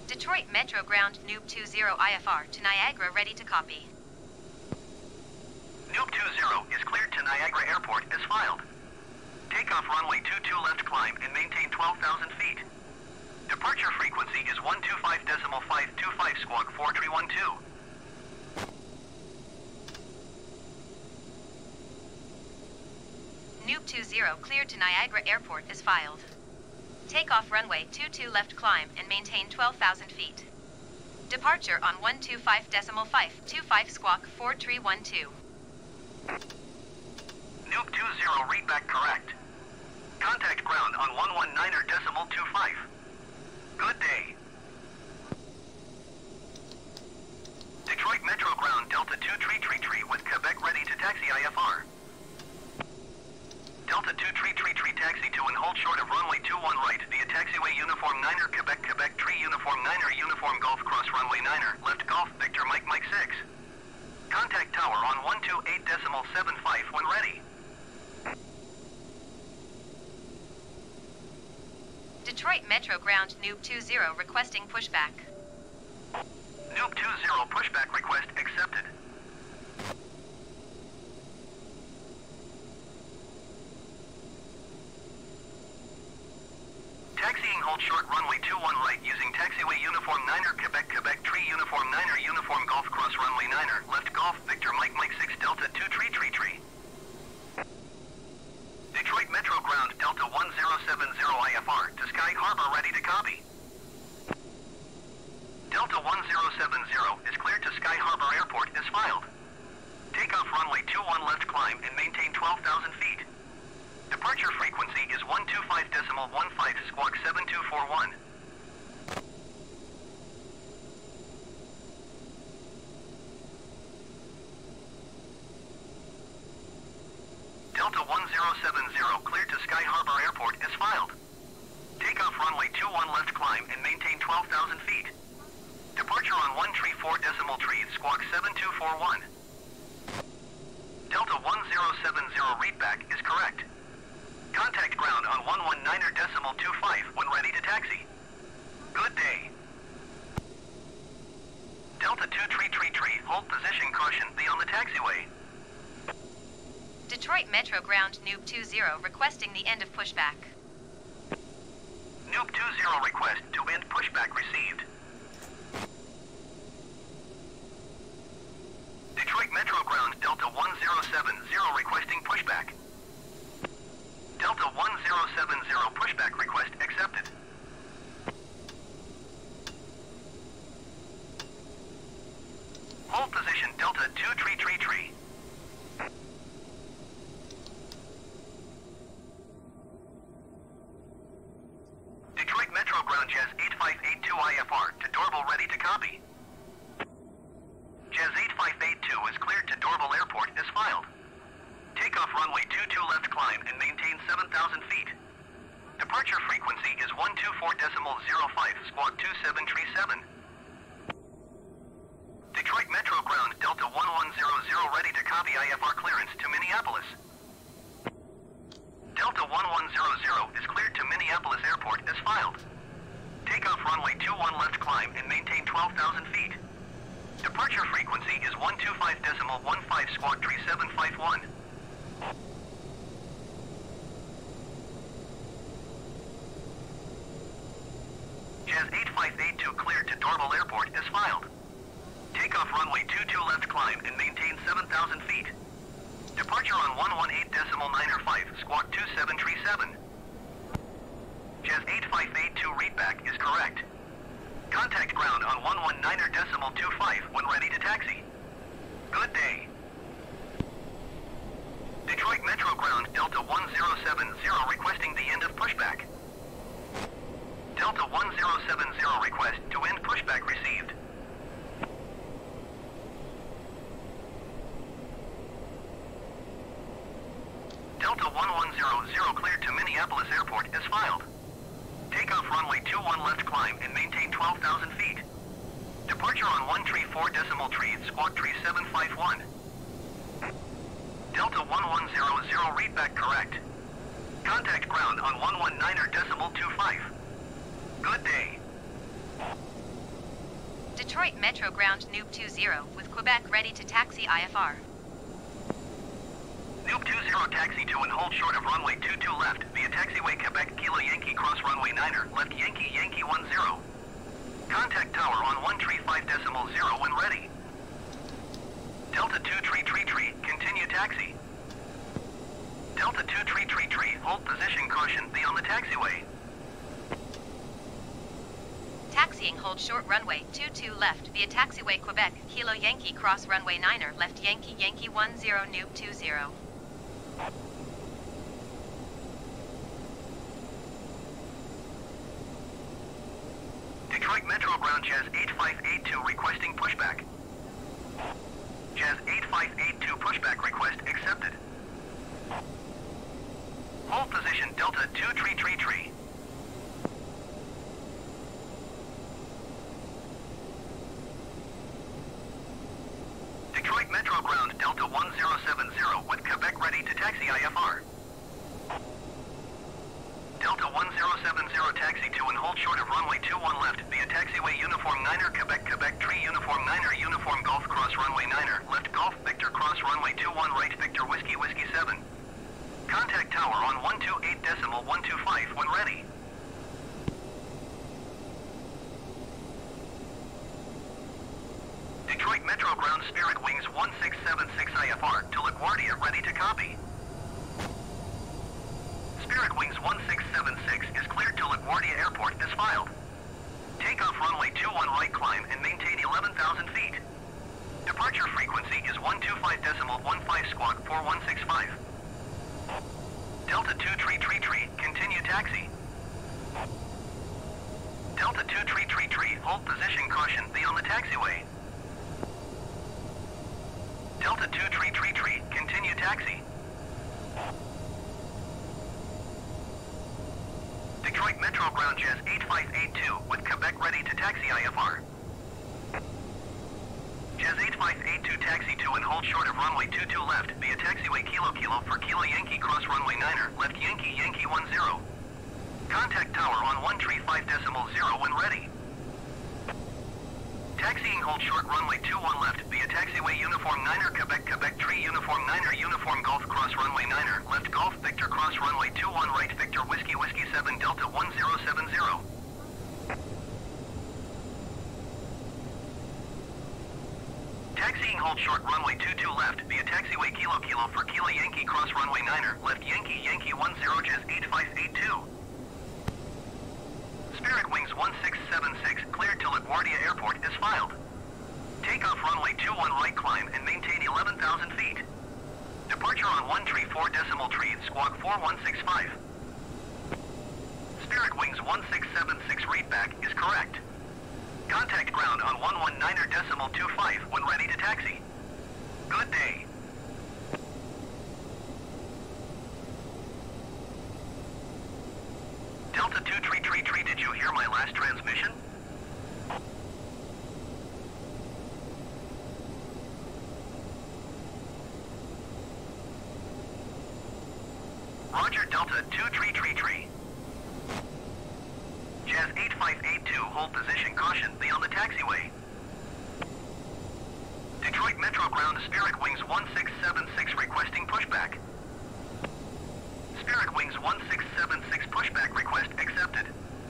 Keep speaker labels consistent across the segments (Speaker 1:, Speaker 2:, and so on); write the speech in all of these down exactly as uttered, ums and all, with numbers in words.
Speaker 1: Detroit Metro Ground Noob two zero I F R to Niagara, ready to copy.
Speaker 2: Noob two zero is cleared to Niagara Airport as filed. Takeoff runway two two left climb and maintain twelve thousand feet. Departure frequency is one two five point five two five squawk four three one two.
Speaker 1: Noob two zero cleared to Niagara Airport as filed. Takeoff runway two two left climb and maintain twelve thousand feet. Departure on one two five point five two five squawk four three one two.
Speaker 2: Noob two zero readback correct. Contact ground on one one nine point two five. Good day. Detroit Metro Ground Delta two three three three with Quebec ready to taxi I F R. Delta two three three three taxi to and hold short of runway two one right via taxiway uniform niner Quebec Quebec three uniform niner uniform golf cross runway niner left golf Victor Mike Mike six. Contact tower on one two eight point seven five when ready.
Speaker 1: Detroit Metro Ground Noob two zero requesting pushback.
Speaker 2: Noob two zero pushback request accepted. Taxiing hold short runway two one right using taxiway uniform niner Quebec Quebec three uniform niner uniform golf cross runway niner left golf Victor Mike Mike six Delta two three three three. Detroit Metro Ground Delta one zero seven zero I F R to Sky Harbor ready to copy. Delta one zero seven zero is cleared to Sky Harbor Airport as filed. Takeoff runway two one left climb and maintain twelve thousand feet. Departure frequency is one two five point one five squawk seven two four one. Delta one zero seven zero cleared to Sky Harbor Airport as filed. Takeoff runway two one left climb and maintain twelve thousand feet. Departure on one three four point three squawk seven two four one. Delta one zero seven zero readback is correct. Contact ground on one one nine point two five when ready to taxi. Good day. Delta two three three three, hold position, caution, be on the taxiway.
Speaker 1: Detroit Metro Ground Noob two zero requesting the end of pushback.
Speaker 2: Noob two zero request to end pushback received. Detroit Metro Ground Delta one zero seven zero requesting pushback. Delta one zero seven zero pushback request accepted. Hold position Delta two three three three. Detroit Metro Ground Jazz eight five eight two I F R to Dorval ready to copy. Jazz eight five eight two is cleared to Dorval Airport as filed. Takeoff runway two two left climb and maintain seven thousand feet. Departure frequency is one two four point zero five squawk two seven three seven. Detroit Metro Ground Delta one one zero zero ready to copy I F R clearance to Minneapolis. Delta one one zero zero is cleared to Minneapolis Airport as filed. Takeoff runway two one left climb and maintain twelve thousand feet. Departure frequency is one two five point one five squawk three seven five one. Jazz eight five eight two cleared to Dorval Airport as filed. Takeoff runway two two left climb and maintain seven thousand feet. Departure on one one eight point nine five squawk two seven three seven. Jazz eight five eight two readback is correct. Contact ground on one one nine point two five when ready to taxi. Good day. Detroit Metro Ground Delta one zero seven zero requesting the end of pushback. Delta one zero seven zero request to end pushback received. Delta one one zero zero cleared to Minneapolis Airport as filed. Takeoff runway two one left climb and maintain twelve thousand feet. Departure on one three four point three squawk three seven five one. Delta one one zero zero readback correct. Contact ground on one one nine point two five. Good day.
Speaker 1: Detroit Metro Ground Noob two zero with Quebec ready to taxi I F R.
Speaker 2: Noob two zero taxi to and hold short of runway two two left via taxiway Quebec Kilo Yankee cross runway niner left Yankee Yankee one zero. Contact tower on one three five decimal zero when ready. Delta two three three three, continue taxi. Delta two three three three, hold position caution, be on the taxiway.
Speaker 1: Taxiing hold short runway two two left via taxiway Quebec Kilo Yankee cross runway niner left Yankee Yankee one zero Noob two zero.
Speaker 2: Detroit Metro Ground Jazz eight five eight two requesting pushback. Jazz eight five eight two pushback request accepted. Hold position Delta two three three three. Detroit Metro Ground Delta one zero seven zero with Quebec ready to taxi I F R. Delta one zero seven zero taxi to and hold short of runway two one left via taxiway Uniform niner Quebec Quebec three Uniform niner Uniform Golf cross runway niner left Golf Victor cross runway two one right Victor Whiskey Whiskey seven. Contact tower on one two eight decimal one two five when ready. Detroit Metro Ground Spirit Wings one six seven six I F R to LaGuardia ready to copy. Spirit Wings one six seven six is cleared to LaGuardia Airport as filed. Takeoff runway two one right climb and maintain eleven thousand feet. Departure frequency is one two five decimal one five squawk four one six five. Delta two three three three, continue taxi. Delta two three three three, hold position caution, be on the taxiway. Delta two three three three, continue taxi. Detroit Metro Ground Jazz eight five eight two with Quebec ready to taxi I F R. Jazz eight five eight two taxi to and hold short of runway two two left via taxiway Kilo Kilo for Kilo Yankee cross runway niner left Yankee Yankee one zero. Contact tower on one three five decimal zero when ready. Taxiing hold short runway two one left via taxiway Uniform niner Quebec Quebec three Uniform niner Uniform Golf cross runway niner left Golf Victor cross runway two one right Victor Whiskey Whiskey seven Delta one zero seven zero. Taxiing hold short runway two two left via taxiway Kilo Kilo for Kilo Yankee cross runway niner left Yankee Yankee one zero Jazz eight five eight two. Spirit Wings one six seven six cleared to LaGuardia Airport is filed. Takeoff runway two one right climb and maintain eleven thousand feet. Departure on one three four decimal three squawk four one six five. Spirit Wings one six seven six readback is correct. Contact ground on one one niner decimal two five when ready to taxi. Good day. Delta two three three three, did you hear my last transmission? Roger Delta two three three three. Jazz eight five eight two, hold position caution, be on the taxiway. Detroit Metro Ground Spirit Wings one six seven six requesting pushback. Spirit Wings one six seven six pushback request accepted.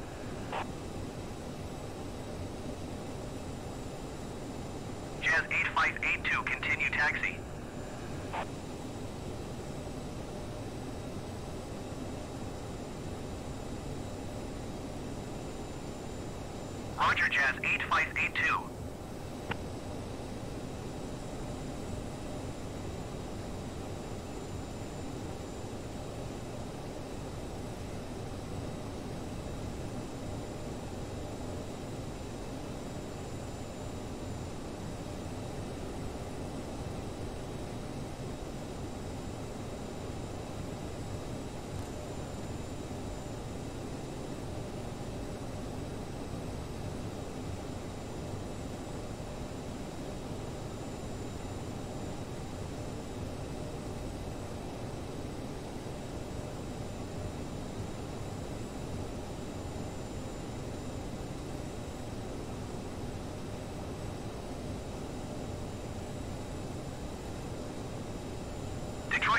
Speaker 2: Jazz eight five eight two, continue taxi. Roger Jazz eight five eight two.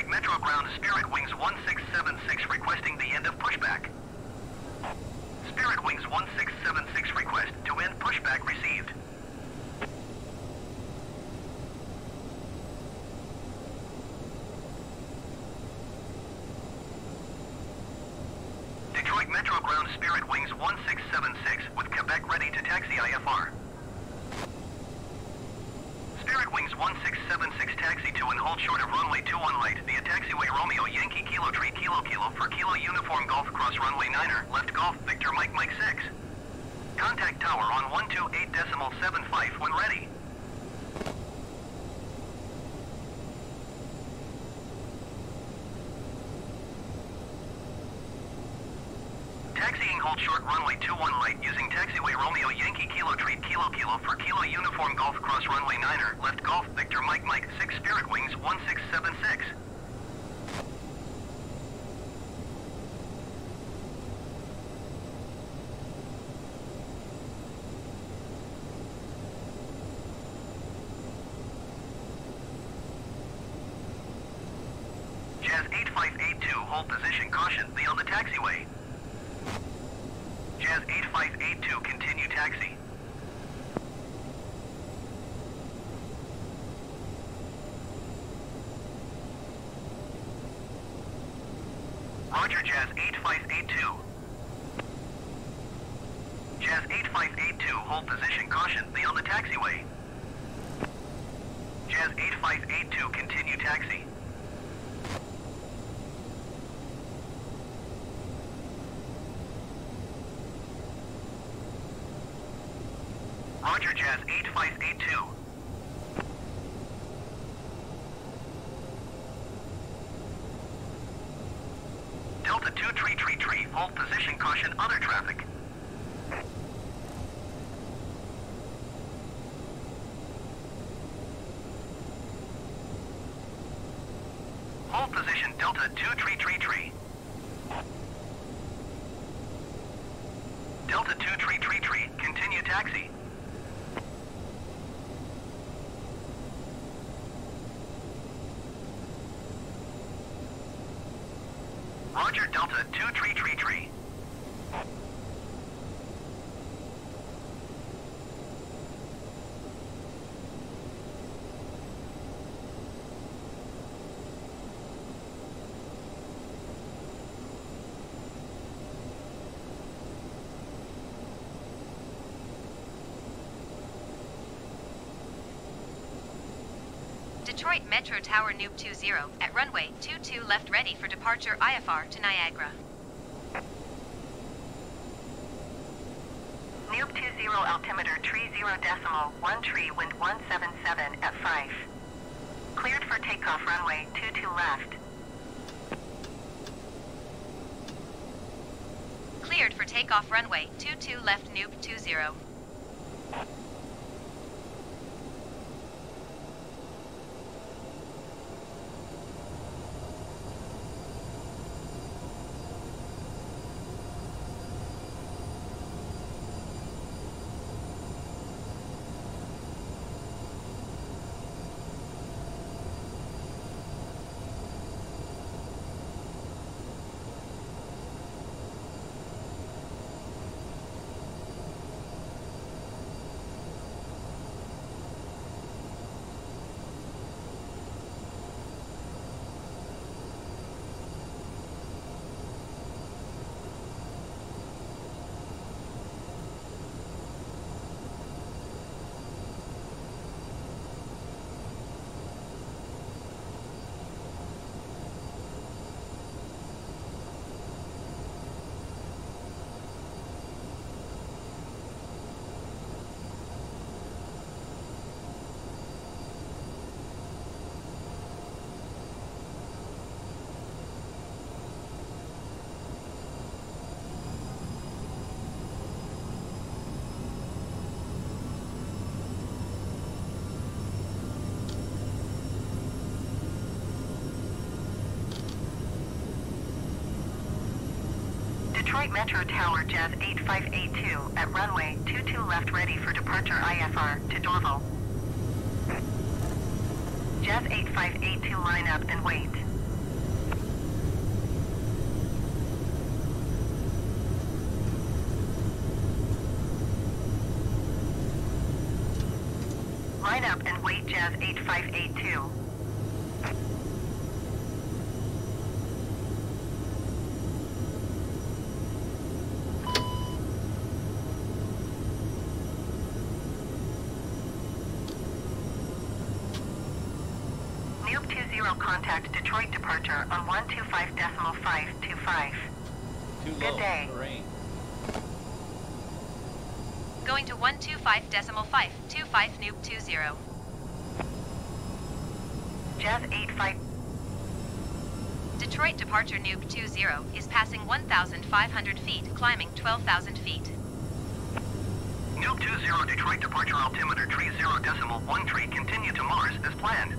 Speaker 2: Metro Ground Spirit Wings one six seven six requesting the end of pushback. Spirit Wings one six seven six request to end pushback received. Detroit Metro Ground Spirit Wings one six seven six with Quebec ready to taxi I F R. Spirit Wings one six seven six taxi to and hold short of runway two one right via taxiway Romeo Yankee Kilo Tree Kilo Kilo for Kilo Uniform Golf cross runway niner left Golf Victor Mike Mike six. Contact tower on one two eight decimal seven five when ready. Taxiing hold short runway two one right using taxiway Romeo Yankee Kilo Tree Kilo Kilo for Kilo Uniform Golf cross runway niner left Golf Victor Mike Mike six Spirit Wings one six seven six. Jazz eight five eight two hold position caution be on the taxiway. Jazz eight five eight two, continue taxi. Roger, Jazz eight five eight two. Jazz eight five eight two, hold position, caution, be on the taxiway. Jazz eight five eight two, continue taxi. Roger, Jazz eight five eight two. Delta two tree tree tree, hold position, caution, other traffic. Hold position, Delta two tree tree tree. Delta two tree tree tree, continue taxi. Roger, Delta two tree tree tree.
Speaker 1: Detroit Metro Tower Noob two zero at runway two two left ready for departure I F R to Niagara.
Speaker 3: Noob two zero altimeter tree zero decimal one tree wind one seven seven at five. Cleared for takeoff runway two two left.
Speaker 1: Cleared for takeoff runway two two left Noob two zero.
Speaker 3: Detroit Metro Tower Jazz eight five eight two at runway two two left ready for departure I F R to Dorval. Jazz eight five eight two line up and wait. Line up and wait Jazz eight five eight two. Noob two zero contact Detroit departure on one two five decimal five two five.
Speaker 4: Too
Speaker 3: Good
Speaker 4: low.
Speaker 3: day.
Speaker 4: Terrain.
Speaker 1: Going to one two five decimal five two five Noob two zero.
Speaker 3: Jazz eight five.
Speaker 1: Detroit departure Noob two zero is passing one thousand five hundred feet, climbing twelve thousand feet.
Speaker 2: Noob two zero Detroit departure altimeter tree zero decimal one tree, continue to Mars as planned.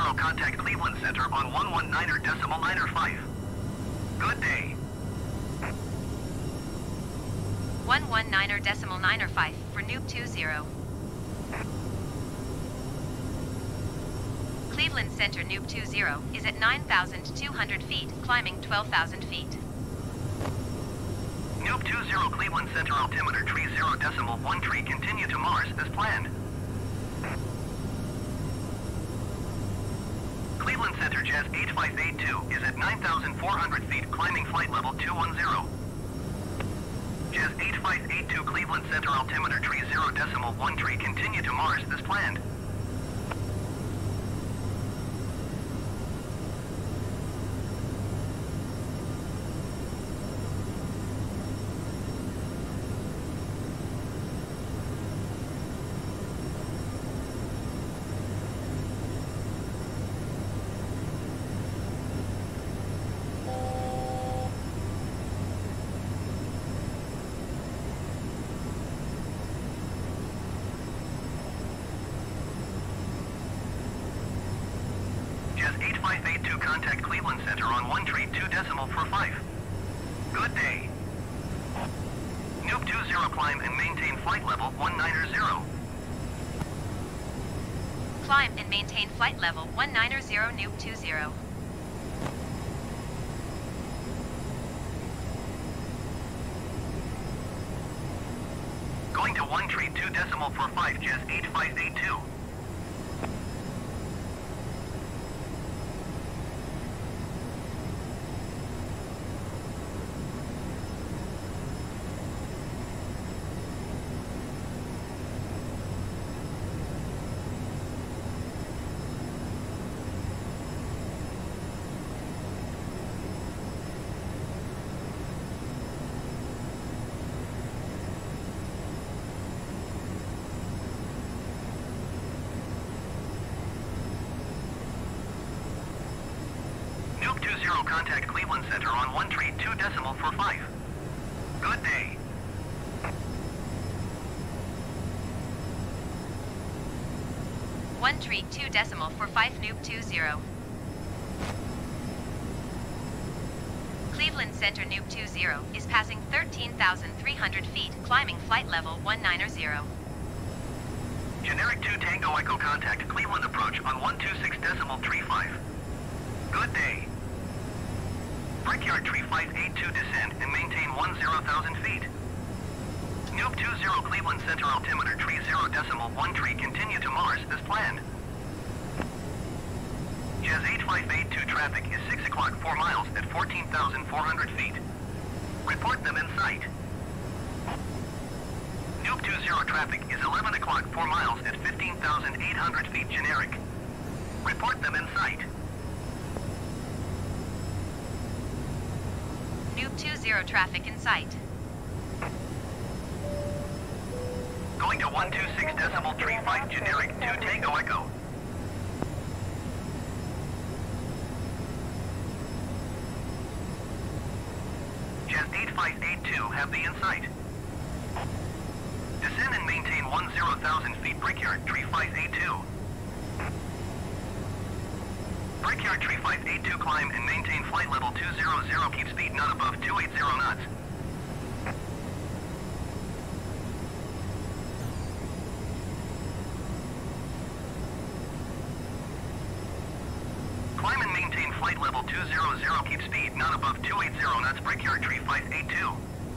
Speaker 2: zero, contact Cleveland Center on one one nine decimal nine five. Good day.
Speaker 1: one one nine decimal nine five for Noob two zero. Cleveland Center Noob two zero is at nine thousand two hundred feet, climbing twelve thousand feet.
Speaker 2: Noob two zero, Cleveland Center altimeter tree zero decimal one tree, continue to Mars as planned. Cleveland Center Jazz eight five eight two is at nine thousand four hundred feet, climbing flight level two one zero. Jazz eight five eight two, Cleveland Center altimeter tree zero decimal one tree, continue to Mars as planned. eight five eight two, contact Cleveland Center on one tree two decimal four five. Good day. Noob two zero, climb and maintain flight level one nine zero.
Speaker 1: Climb and maintain flight level one nine zero Noob two zero.
Speaker 2: Going to one tree two decimal four five, Jazz eight five eight two. Noob two zero, contact Cleveland Center on one tree two decimal four five. Good day.
Speaker 1: one tree two decimal four five Noob two zero. Cleveland Center Noob two zero is passing thirteen thousand three hundred feet, climbing flight level one nine zero.
Speaker 2: Generic two Tango Echo, contact Cleveland approach on one two six decimal three five. Good day. Brickyard tree five eight two, descend and maintain one zero thousand feet. Noob two zero, Cleveland Center altimeter tree zero decimal one tree, continue to Mars as planned. Jazz eight five eight two, traffic is six o'clock four miles at fourteen thousand four hundred feet. Report them in sight. Noob two zero, traffic is eleven o'clock four miles at fifteen thousand eight hundred feet, generic. Report them in sight.
Speaker 1: Noob two zero, traffic in sight.
Speaker 2: Going to one two six decimal three five, generic two Tango Echo. Jazz eight five eight two, have the in sight. Descend and maintain one zero thousand feet, Brickyard tree five eight two. Brickyard tree five eight two, climb and maintain flight level two zero zero, keep speed not above two eighty knots. Climb and maintain flight level two zero zero, keep speed not above two eighty knots, Brickyard tree five eight two.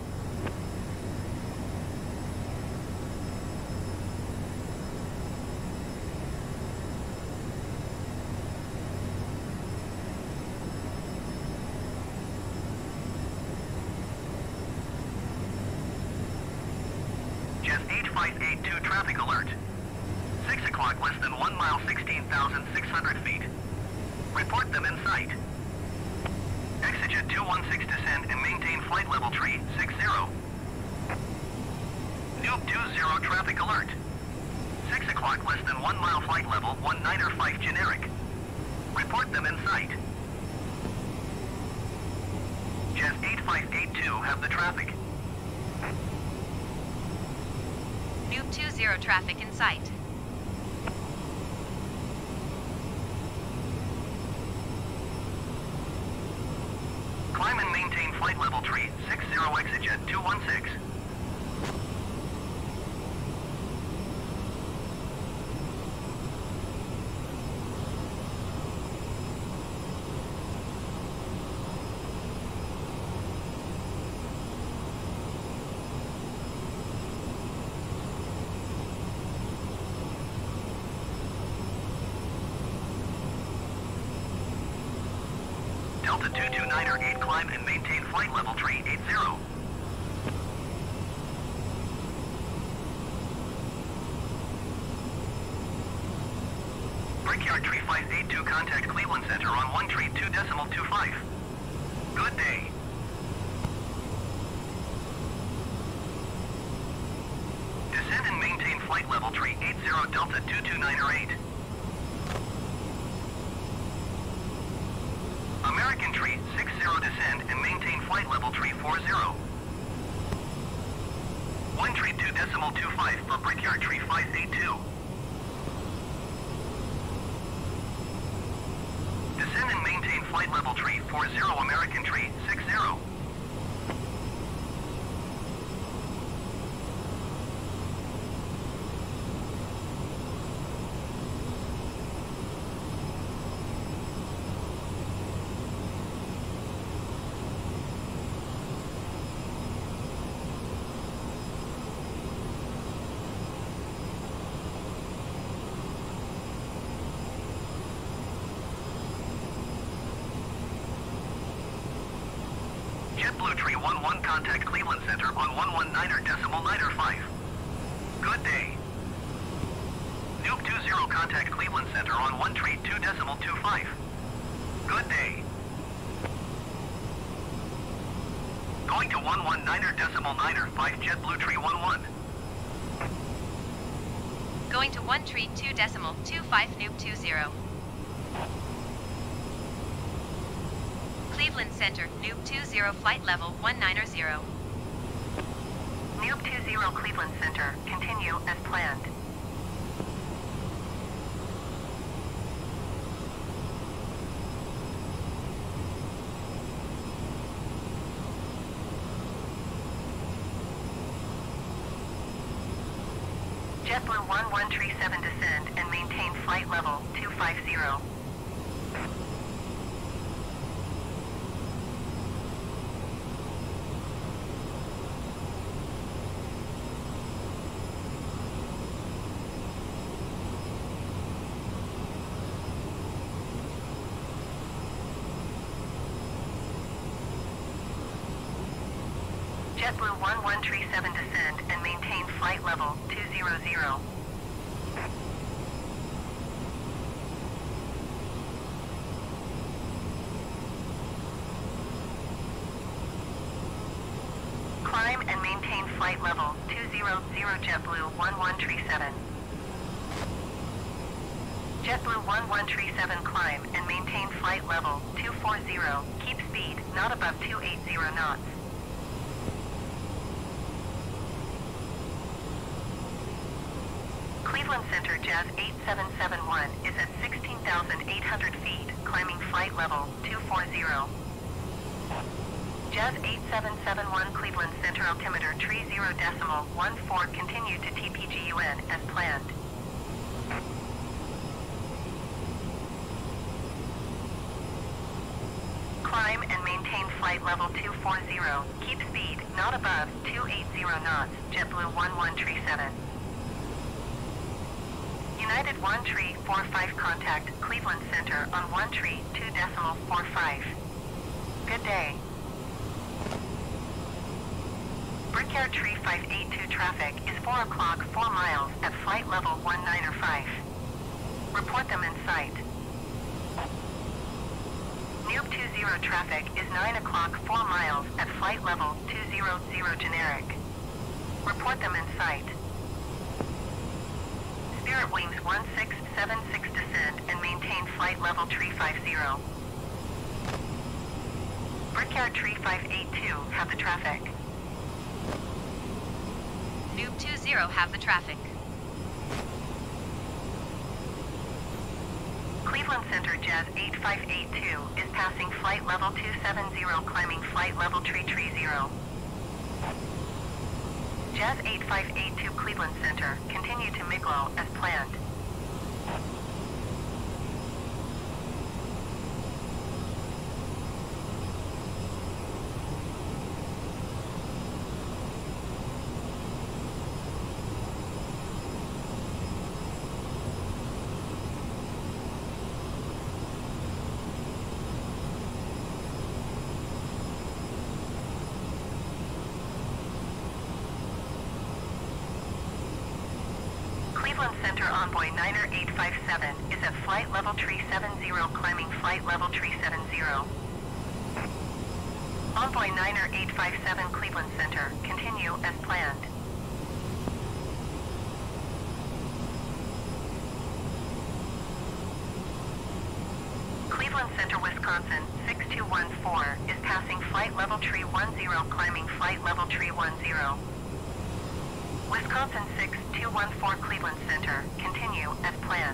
Speaker 2: Jazz eight five eight two, traffic alert. six o'clock, less than one mile, sixteen thousand six hundred feet. Report them in sight. Exigent two one six, descend and maintain flight level tree six zero. Noob two zero, traffic alert. six o'clock, less than one mile, flight level one nine five, generic. Report them in sight. Jazz eight five eight two, have the traffic.
Speaker 1: Noob two zero, traffic in sight.
Speaker 2: flight level tree six zero exit jet two one six. Delta two two niner eight climb and maintain flight level tree eight zero. Brickyard tree five eight two contact Cleveland Center on one tree two decimal two five. Good day. Descend and maintain flight level tree eight zero Delta two two niner eight. American tree six zero descend and maintain flight level tree four zero. one tree two decimal two five for Brickyard tree five eight two. Descend and maintain flight level tree four zero American tree six zero. JetBlue tree one one contact Cleveland Center on one one niner decimal niner five. Good day. Nuke two zero contact Cleveland Center on one tree two decimal two five. Good day. Going to one one niner decimal niner five JetBlue tree one one.
Speaker 1: Going to one tree two decimal two five nuke two zero. Cleveland Center, Nuke two zero flight level one niner zero.
Speaker 3: Nuke two zero Cleveland Center, continue as planned. JetBlue one one tree seven descend and maintain flight level two five zero. JetBlue one one tree seven descend and maintain flight level two zero zero. Climb and maintain flight level two zero zero JetBlue one one tree seven. JetBlue one one tree seven climb and maintain flight level two four zero. Keep speed not above two eight zero knots. Cleveland Center Jazz eight seven seven one is at sixteen thousand eight hundred feet, climbing flight level two four zero. Jazz eight seven seven one Cleveland Center altimeter tree zero decimal one four continue to T P G U N as planned. Climb and maintain flight level two four zero. Keep speed not above two eight zero knots. JetBlue one one tree seven. United one tree four five contact Cleveland Center on one tree two decimal four five. Good day. Brickyard tree five eight two traffic is four o'clock four miles at flight level one niner five. Report them in sight. Nuke two zero traffic is nine o'clock four miles at flight level two zero zero generic. Report them in sight. Spirit Wings one six seven six descend and maintain flight level tree five zero. Brickyard tree five eight two have the traffic.
Speaker 1: Nuke two zero have the traffic.
Speaker 3: Cleveland Center Jazz eight five eight two is passing flight level two seven zero, climbing flight level three three zero. Jazz eight five eight two Cleveland Center, continue to Miglo as planned. Cleveland Center Envoy Niner eight five seven is at flight level three seven zero, climbing flight level three seven zero. Envoy Niner eight five seven Cleveland Center, continue as planned. Cleveland Center, Wisconsin six two one four is passing flight level three one zero, climbing flight level three one zero. Wisconsin six two one four Cleveland Center, continue as planned.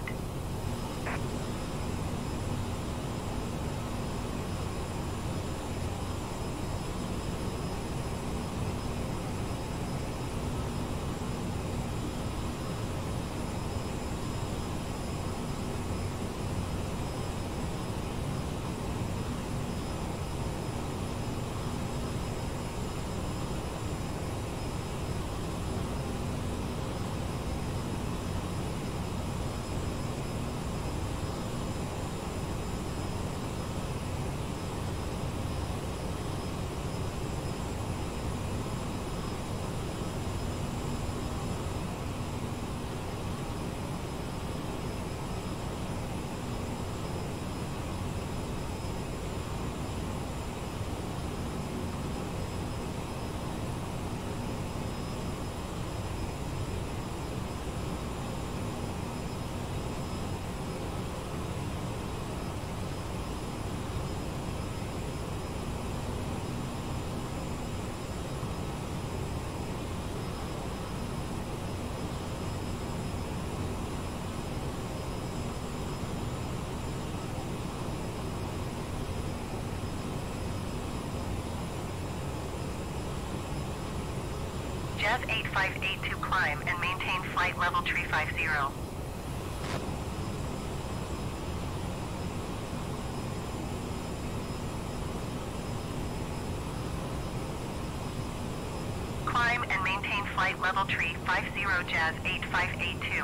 Speaker 3: Jazz eight five eight two climb and maintain flight level three five zero. Climb and maintain flight level three five zero Jazz eight five eight two.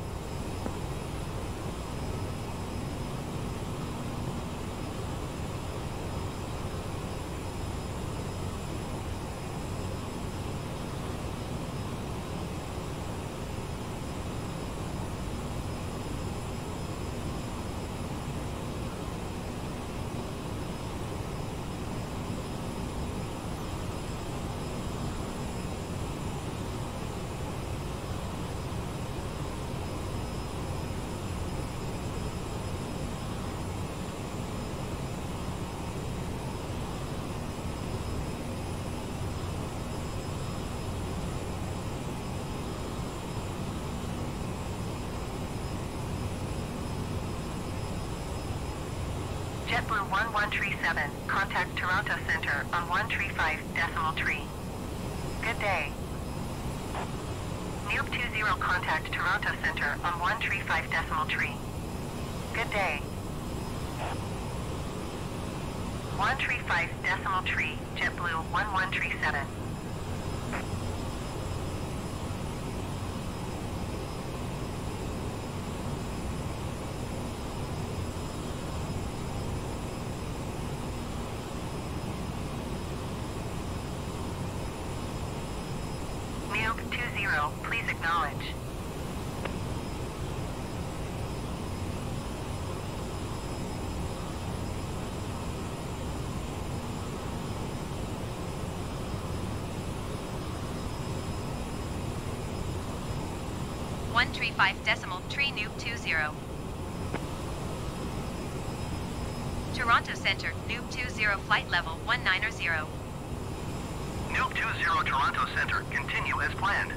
Speaker 3: JetBlue one one three seven, contact Toronto Center on one three five decimal three. Good day. Noob two zero, contact Toronto Center on one three five decimal three. Good day. one three five decimal three, JetBlue one one three seven. Noob two zero, please acknowledge.
Speaker 1: one three five decimal three Noob two zero. Toronto Center, Noob two zero, flight level one nine zero.
Speaker 2: Noob two zero Toronto Center, continue as planned.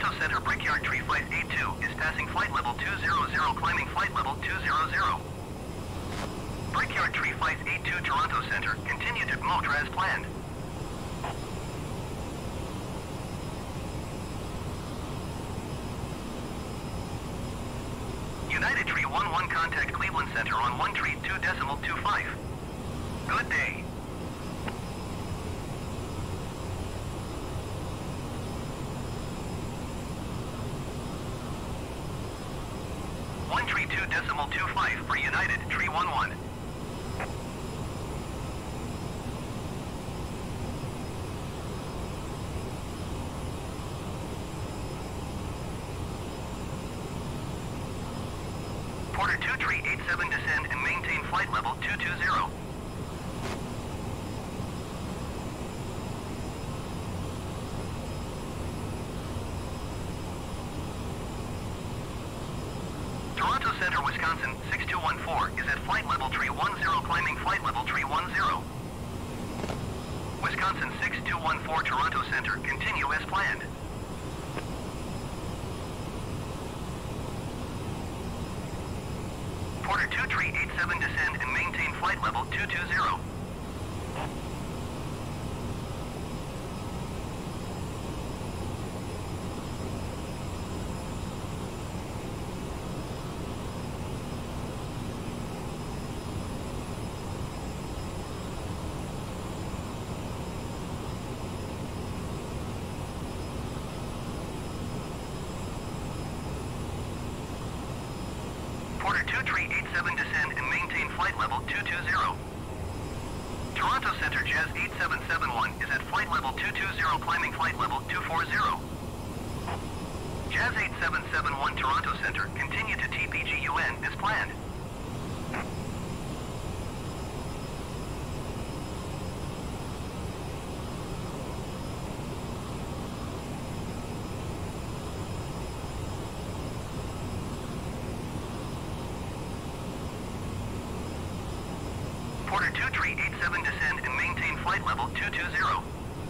Speaker 2: Toronto Center Brickyard Tree five eight two is passing flight level two hundred, climbing flight level two hundred. Brickyard Tree five eight two Toronto Center, continue to motor as planned. United Tree one one contact Cleveland Center on one tree two decimal two five. Good day. one tree two decimal two five for United Tree one one. Porter two tree eight seven descend and maintain flight level two two zero. Toronto Center, Wisconsin, six two one four is at flight level tree one zero, climbing flight level tree one zero. Wisconsin six two one four Toronto Center, continue as planned. Porter two tree eight seven descend and maintain flight level two two zero. Porter two tree eight seven descend and maintain flight level two two zero. Toronto Center Jazz eight seven seven one is at flight level two two zero, climbing flight level two four zero. Jazz eight seven seven one Toronto Center, continue to T P G U N as planned. Porter two tree eight seven descend and maintain flight level two two zero.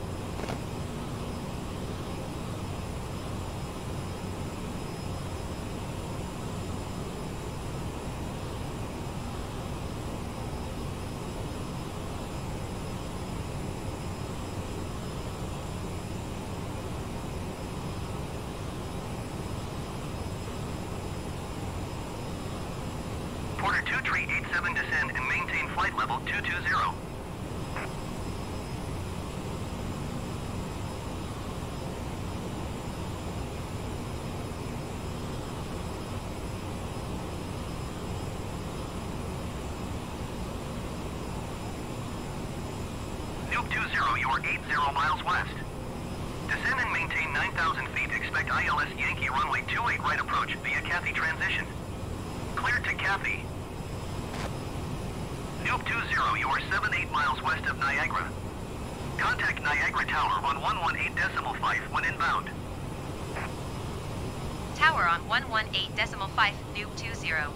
Speaker 2: Porter two tree eight seven descend and maintain flight level two two zero. Nuke two zero, you are eight zero miles west. Descend and maintain nine thousand feet, expect I L S Yankee runway two eight right approach via Cathy transition. Cleared to Cathy. Nuke two zero, you are seven eight miles west of Niagara. Contact Niagara Tower on one one eight decimal five when inbound.
Speaker 1: Tower on one one eight decimal five, Nuke two zero.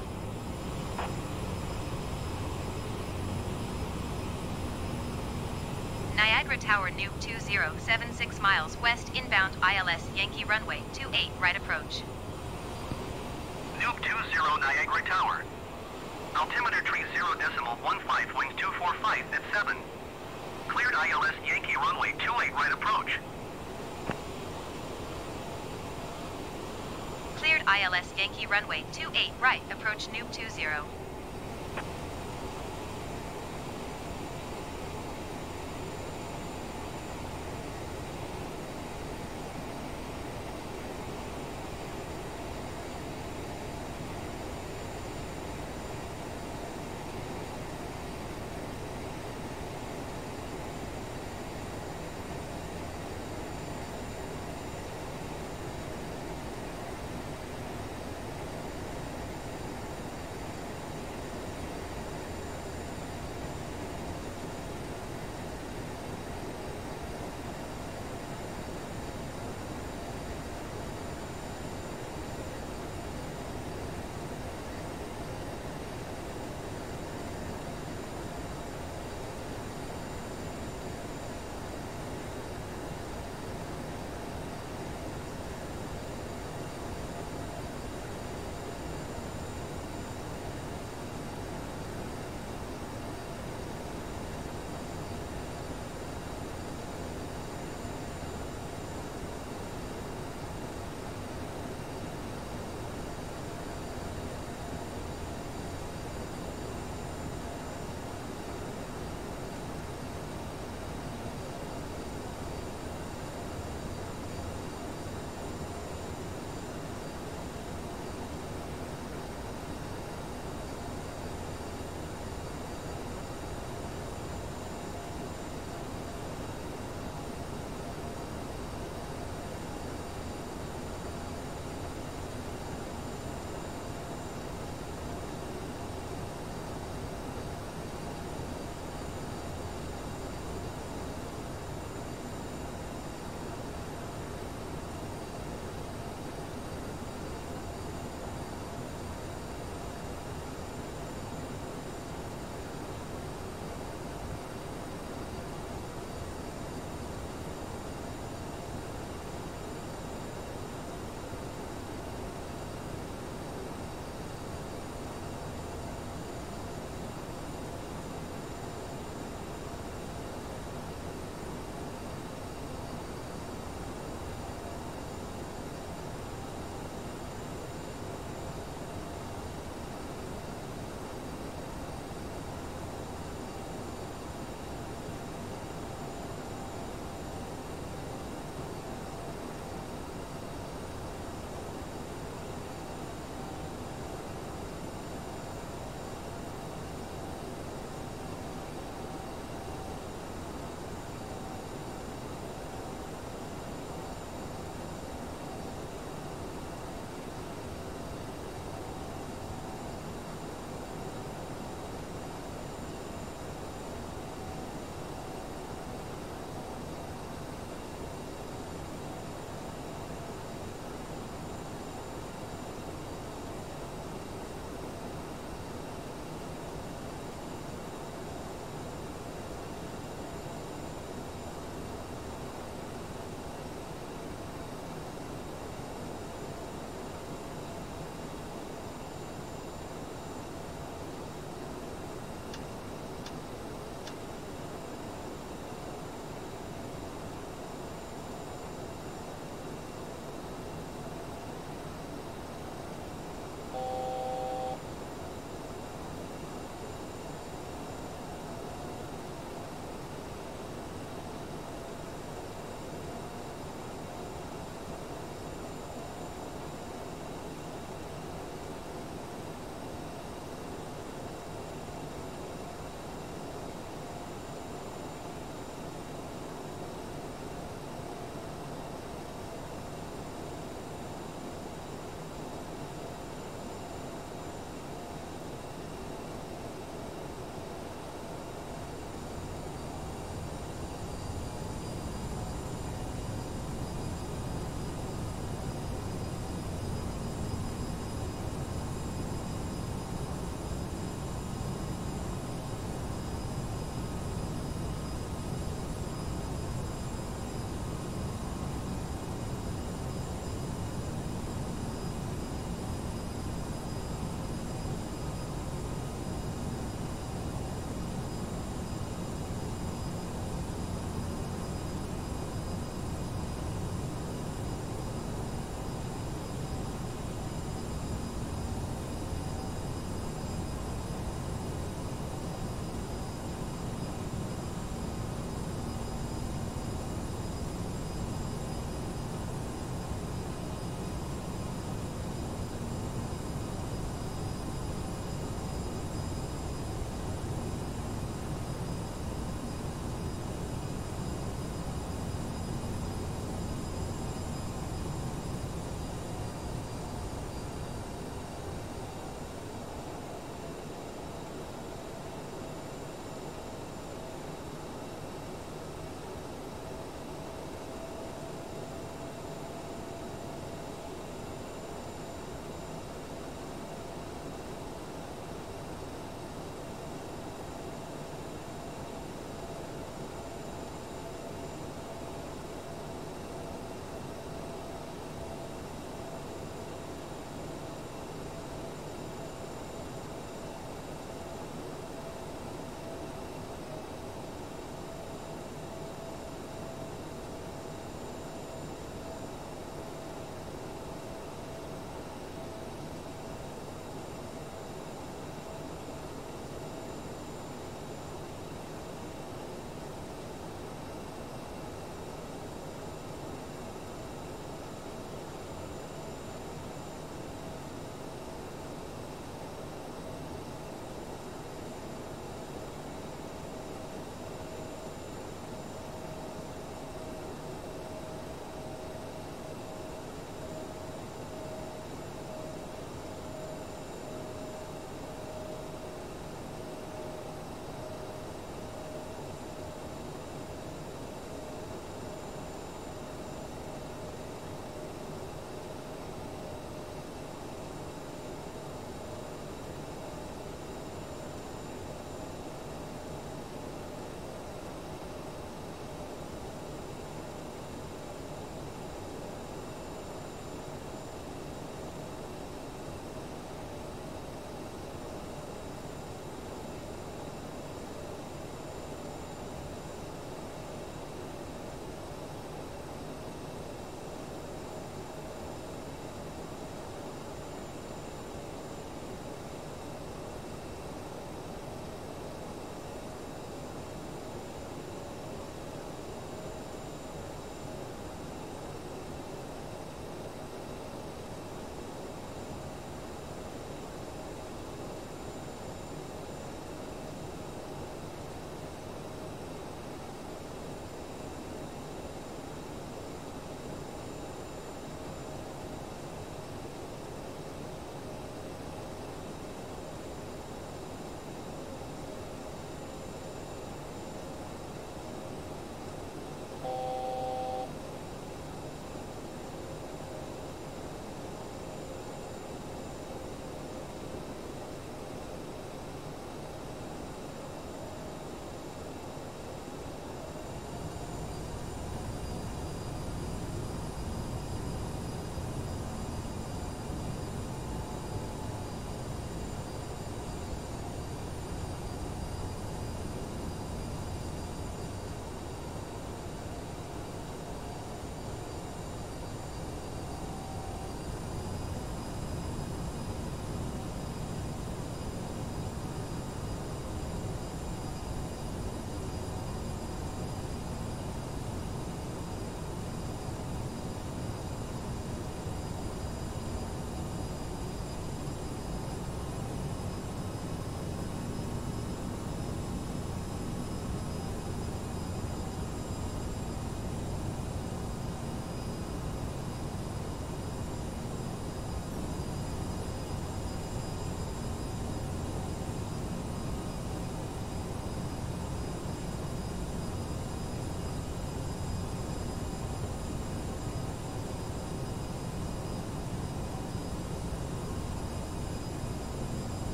Speaker 1: Niagara Tower Nuke two zero, seven six miles west inbound I L S Yankee runway two eight right approach.
Speaker 2: Nuke two zero Niagara Tower. Altimeter tree zero decimal one five, wind two four five at seven. Cleared I L S Yankee runway two eight right approach.
Speaker 1: Cleared I L S Yankee runway two eight right approach Nuke two zero.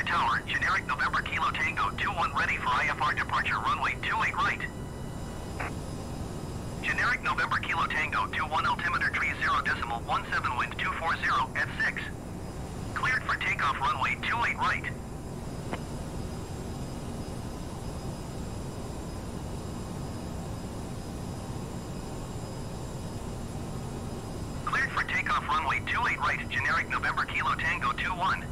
Speaker 2: Tower, generic November Kilo Tango two one ready for I F R departure runway two eight right. Generic November Kilo Tango two one altimeter tree zero decimal one seven wind two four zero at six. Cleared for takeoff runway two eight right. Cleared for takeoff runway two eight right, generic November Kilo Tango two one.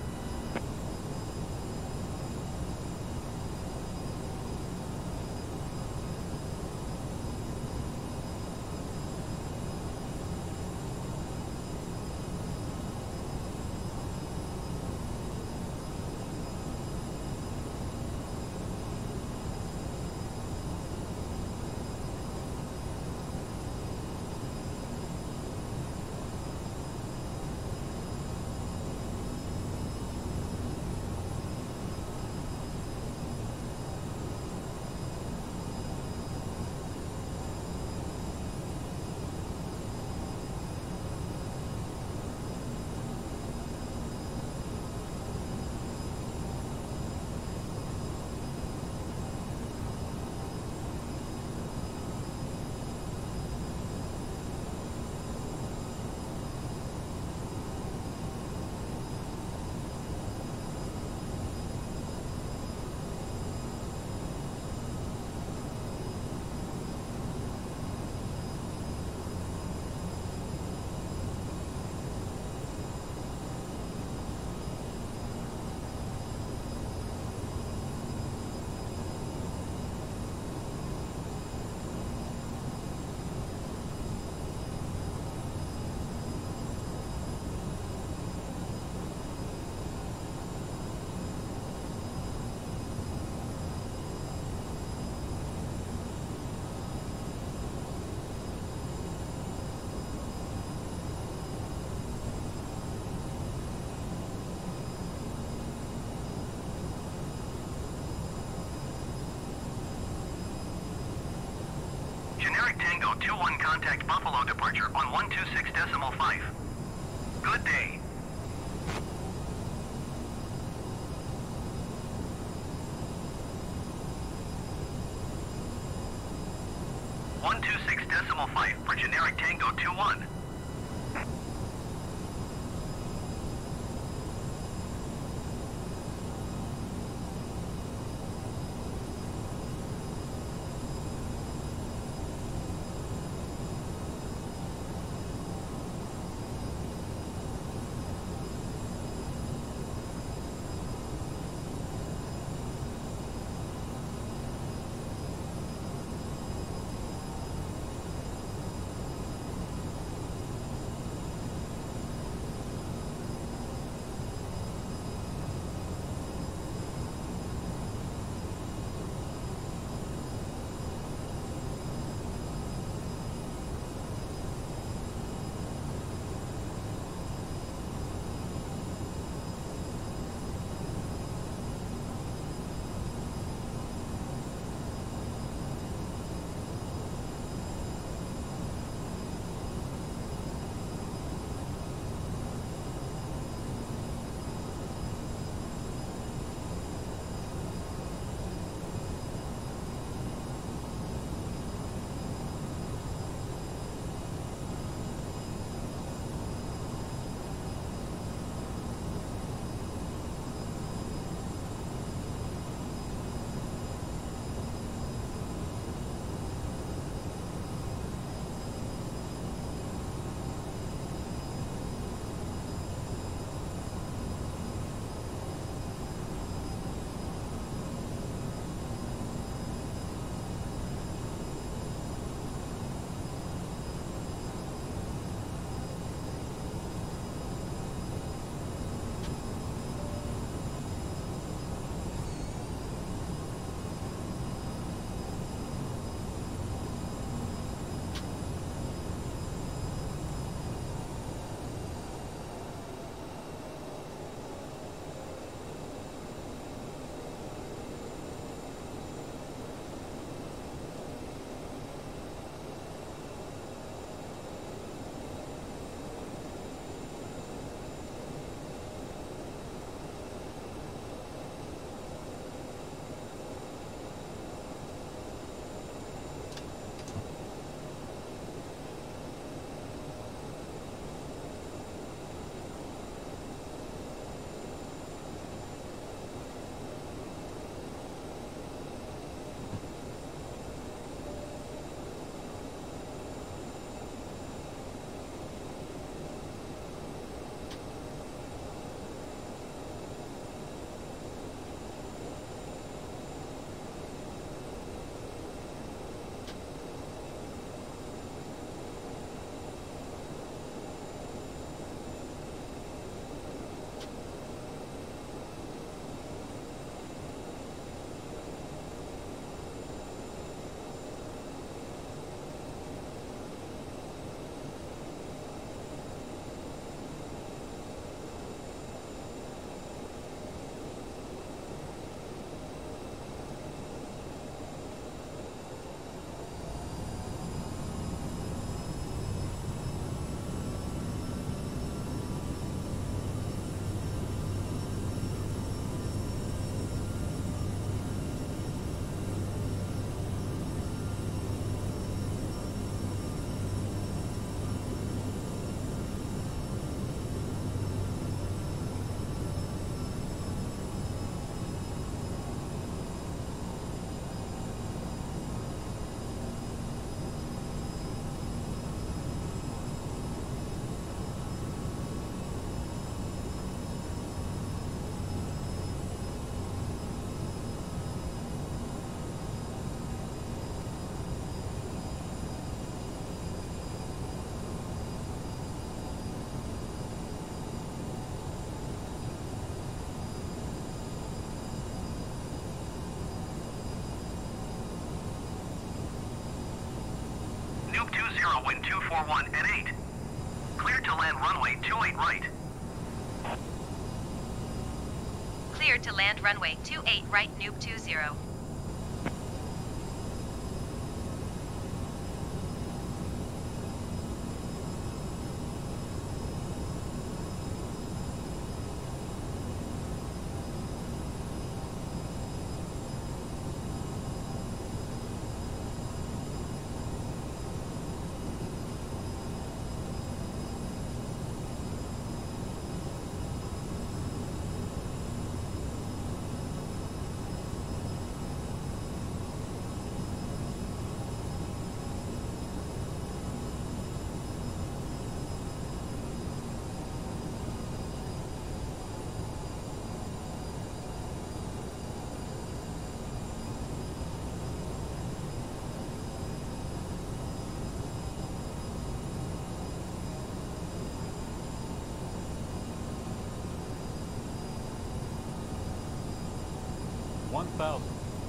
Speaker 2: Generic Tango two one contact Buffalo departure on one two six decimal five. Good day. one two six decimal five for generic Tango two one. four one at eight. Clear to land runway two eight right.
Speaker 1: Cleared to land runway two eight right, Noob two zero.
Speaker 4: one thousand.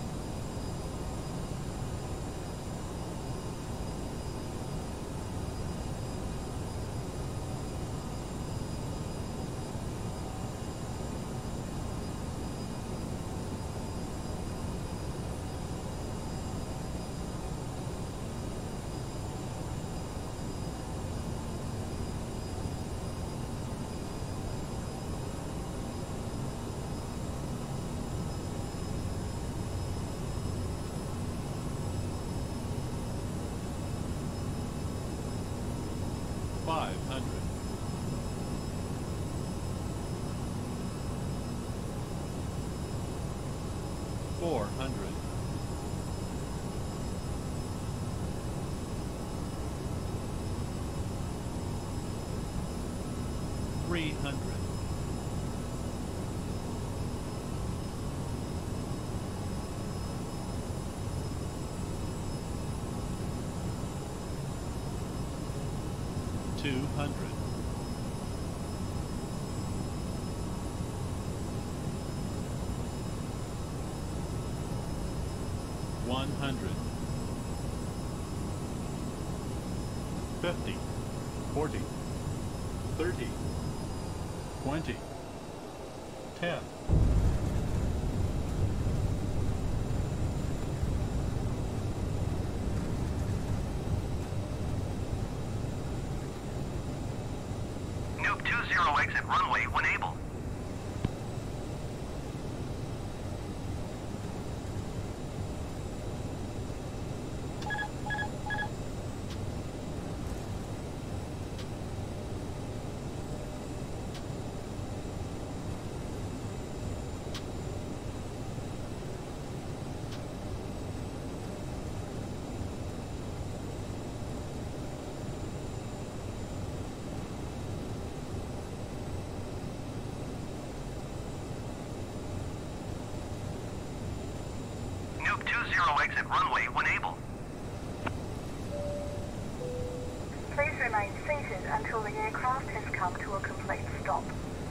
Speaker 4: five hundred. four hundred. three hundred. two hundred. one hundred. fifty. forty. thirty. twenty. ten.
Speaker 2: Exit runway when able. two zero exit runway when able.
Speaker 3: Please remain seated until the aircraft has come to a complete stop.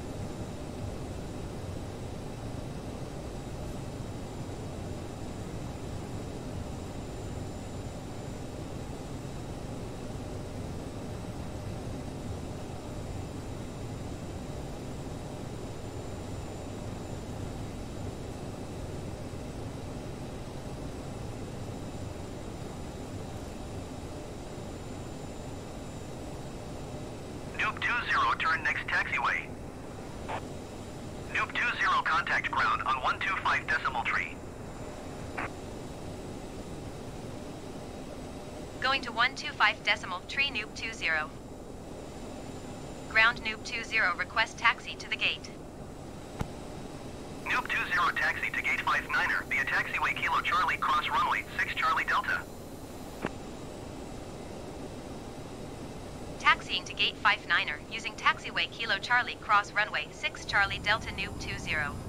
Speaker 2: Noob two zero, turn next taxiway. Noob two zero, contact ground on one two five decimal tree.
Speaker 1: Going to one two five decimal tree, Noob two zero. Ground Noob two zero, request taxi to the gate.
Speaker 2: Noob two zero, taxi to gate five niner via taxiway Kilo Charlie, cross runway six Charlie Delta.
Speaker 1: Taxiing to gate five niner using taxiway Kilo Charlie, cross runway six Charlie Delta, Noob two zero.